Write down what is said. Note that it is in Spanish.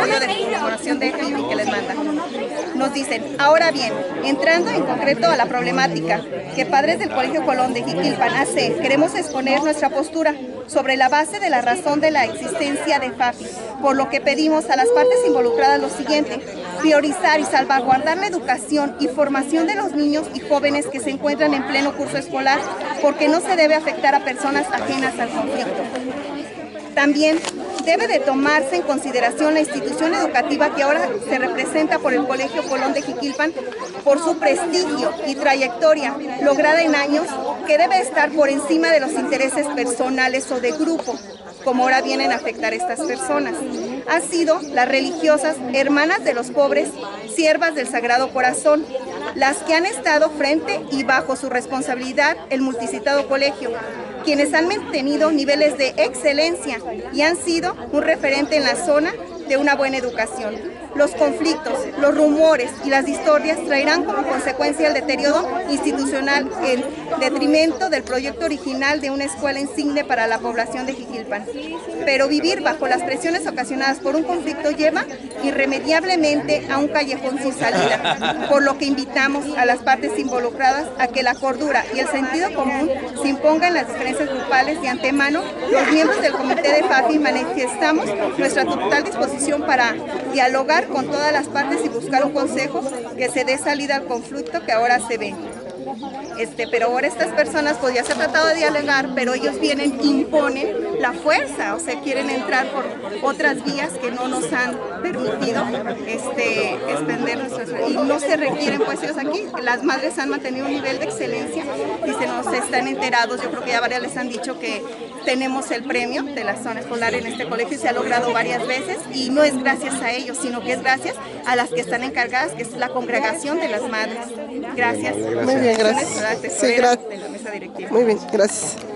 folio de colaboración de que les manda. Nos dicen, ahora bien, entrando en concreto a la problemática que padres del Colegio Colón de Jiquilpan queremos exponer nuestra postura sobre la base de la razón de la existencia de FAFI, por lo que pedimos a las partes involucradas lo siguiente: priorizar y salvaguardar la educación y formación de los niños y jóvenes que se encuentran en pleno curso escolar, porque no se debe afectar a personas ajenas al conflicto. También debe de tomarse en consideración la institución educativa que ahora se representa por el Colegio Colón de Jiquilpan, por su prestigio y trayectoria lograda en años, que debe estar por encima de los intereses personales o de grupo, como ahora vienen a afectar a estas personas. Han sido las religiosas hermanas de los pobres, siervas del Sagrado Corazón, las que han estado frente y bajo su responsabilidad el multicitado colegio, quienes han mantenido niveles de excelencia y han sido un referente en la zona de una buena educación. Los conflictos, los rumores y las discordias traerán como consecuencia el deterioro institucional en detrimento del proyecto original de una escuela insigne para la población de Jiquilpan. Pero vivir bajo las presiones ocasionadas por un conflicto lleva irremediablemente a un callejón sin salida, por lo que invitamos a las partes involucradas a que la cordura y el sentido común se impongan en las diferencias grupales. De antemano, los miembros del comité de FAFI manifestamos nuestra total disposición para dialogar con todas las partes y buscar un consejo que se dé salida al conflicto que ahora se ve. Pero ahora estas personas, pues ya se ha tratado de dialogar, pero ellos vienen, imponen la fuerza, o sea, quieren entrar por otras vías que no nos han permitido extender nuestras, y no se requieren pues ellos aquí. Las madres han mantenido un nivel de excelencia y se nos están enterados. Yo creo que ya varias les han dicho que tenemos el premio de la zona escolar en este colegio y se ha logrado varias veces, y no es gracias a ellos, sino que es gracias a las que están encargadas, que es la congregación de las madres. Gracias. Muy bien, gracias. Sí, gracias. De la mesa directiva. Muy bien, gracias.